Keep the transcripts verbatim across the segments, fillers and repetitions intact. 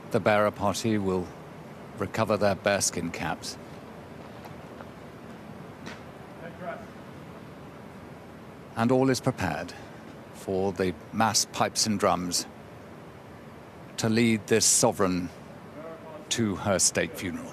The bearer party will recover their bearskin caps. And all is prepared for the mass pipes and drums to lead this sovereign to her state funeral.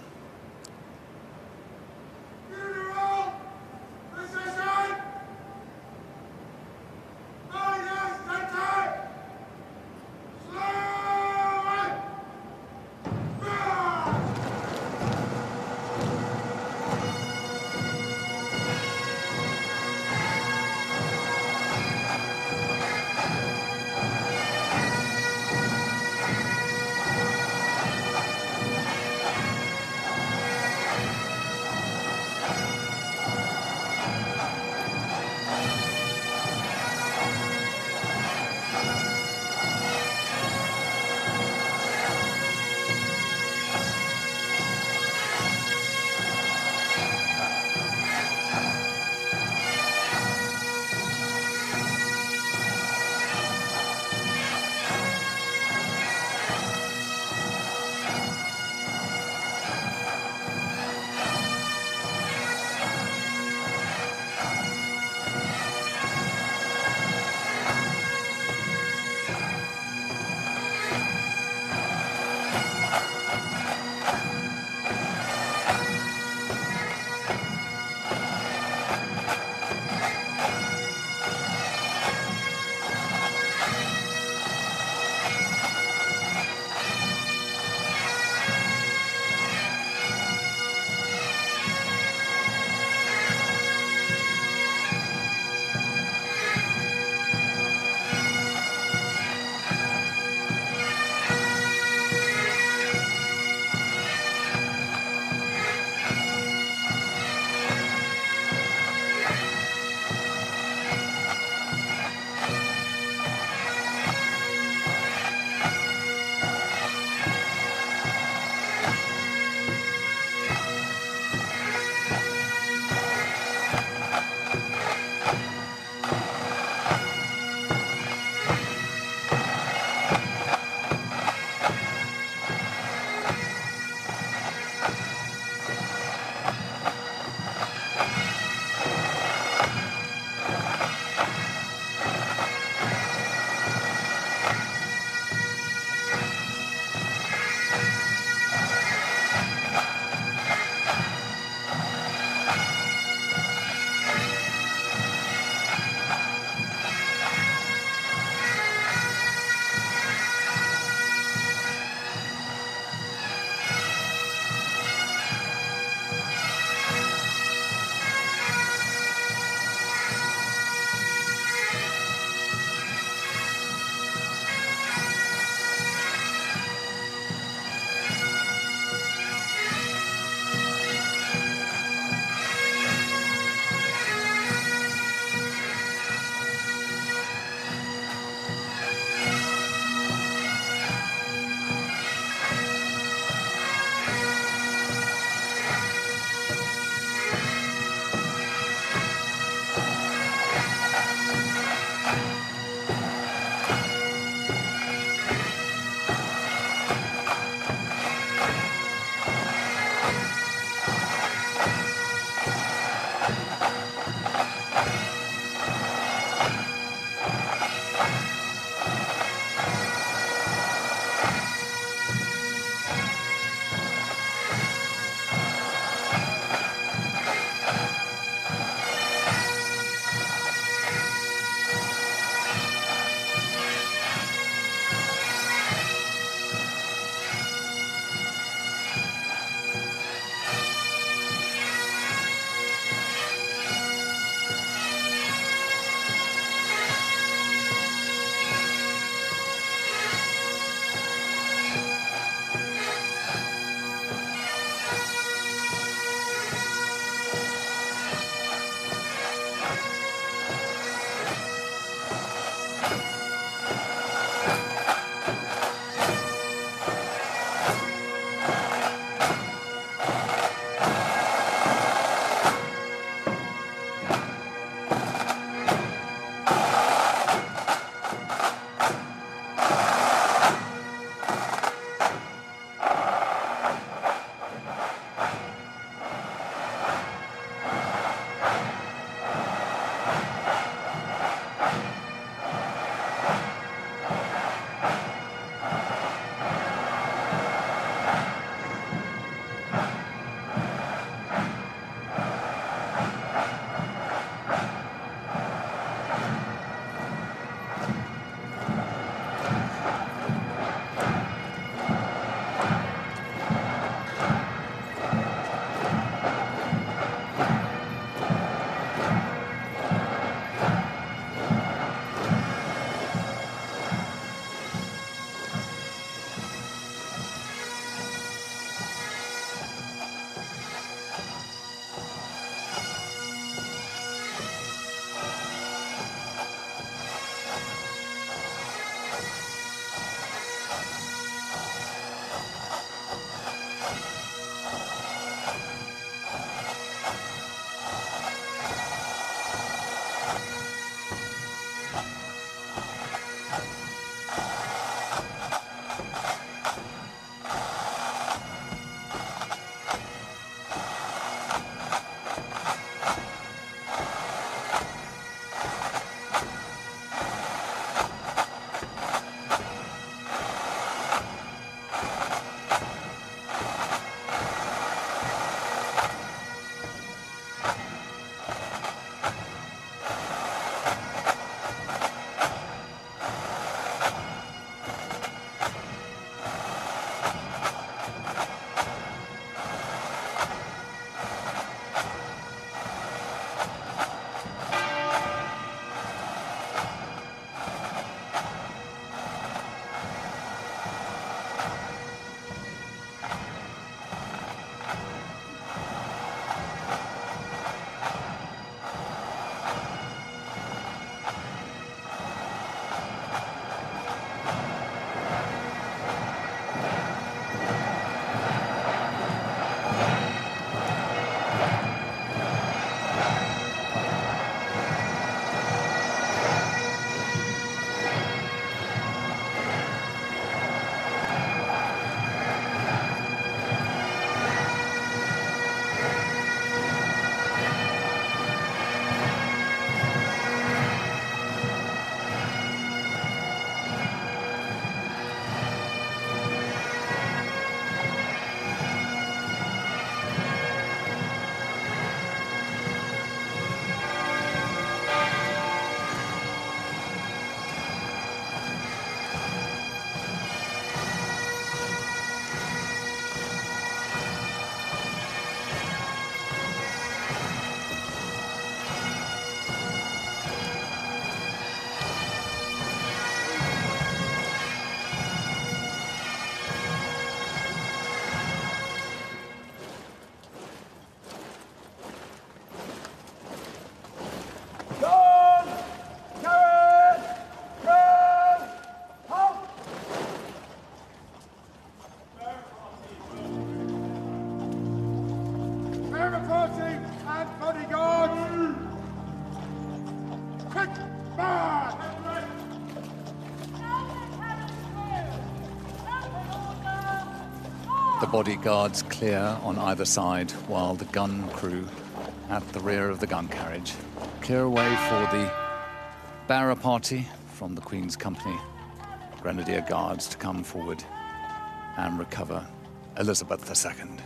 The bodyguards clear on either side, while the gun crew at the rear of the gun carriage clear away for the bearer party from the Queen's company Grenadier Guards to come forward and recover Elizabeth the Second.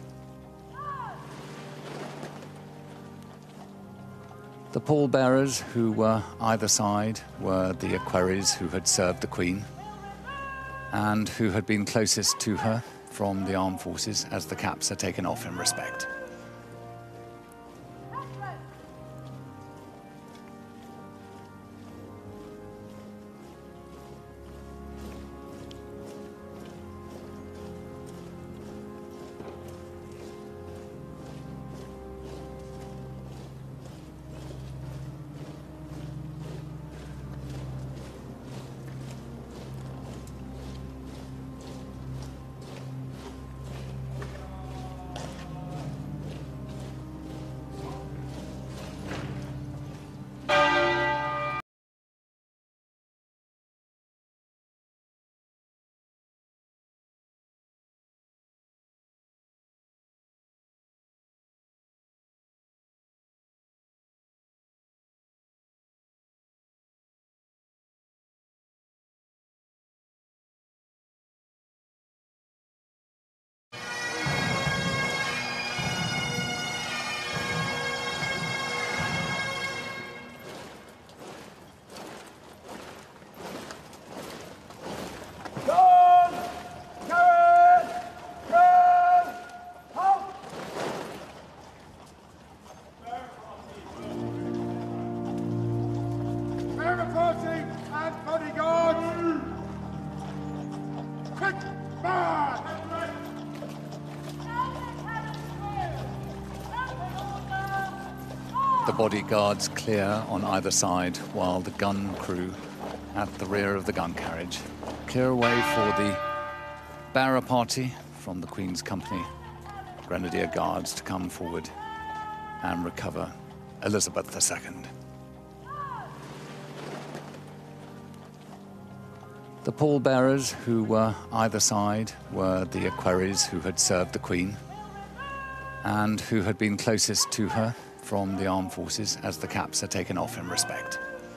The pallbearers who were either side were the equerries who had served the Queen and who had been closest to her from the armed forces as the caps are taken off in respect. The bodyguards clear on either side, while the gun crew at the rear of the gun carriage clear away for the bearer party from the Queen's company Grenadier Guards to come forward and recover Elizabeth the Second. The pallbearers who were either side were the equerries who had served the Queen and who had been closest to her from the armed forces as the caps are taken off in respect.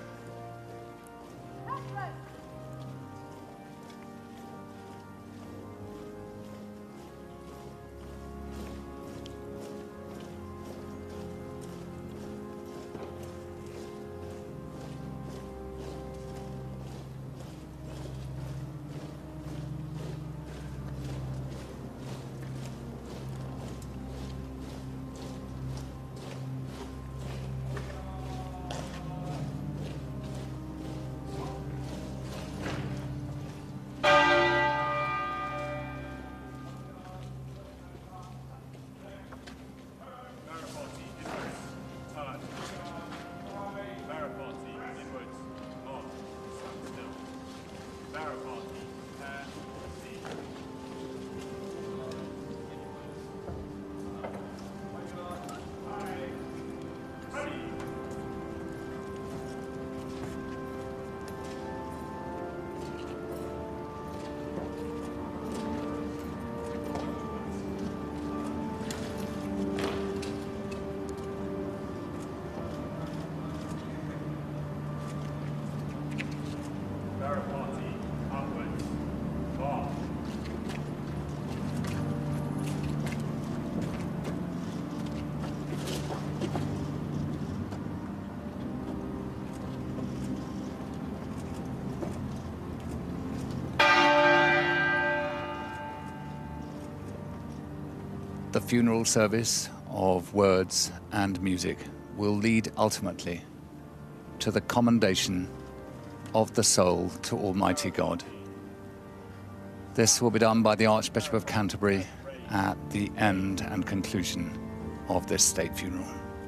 The funeral service of words and music will lead ultimately to the commendation of the soul to Almighty God. This will be done by the Archbishop of Canterbury at the end and conclusion of this state funeral.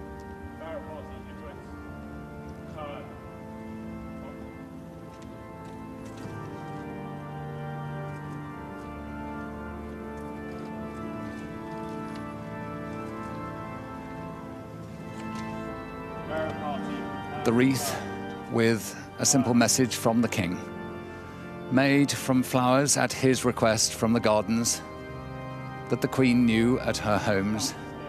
The wreath with a simple message from the King, made from flowers at his request from the gardens, that the Queen knew at her homes,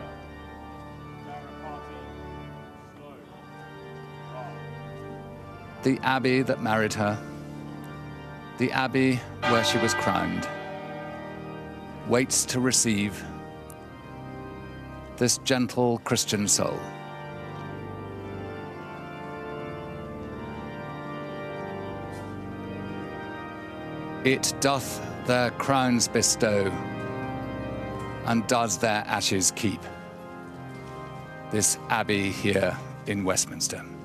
the abbey that married her, the abbey where she was crowned, waits to receive this gentle Christian soul. It doth their crowns bestow, and does their ashes keep, this abbey here in Westminster.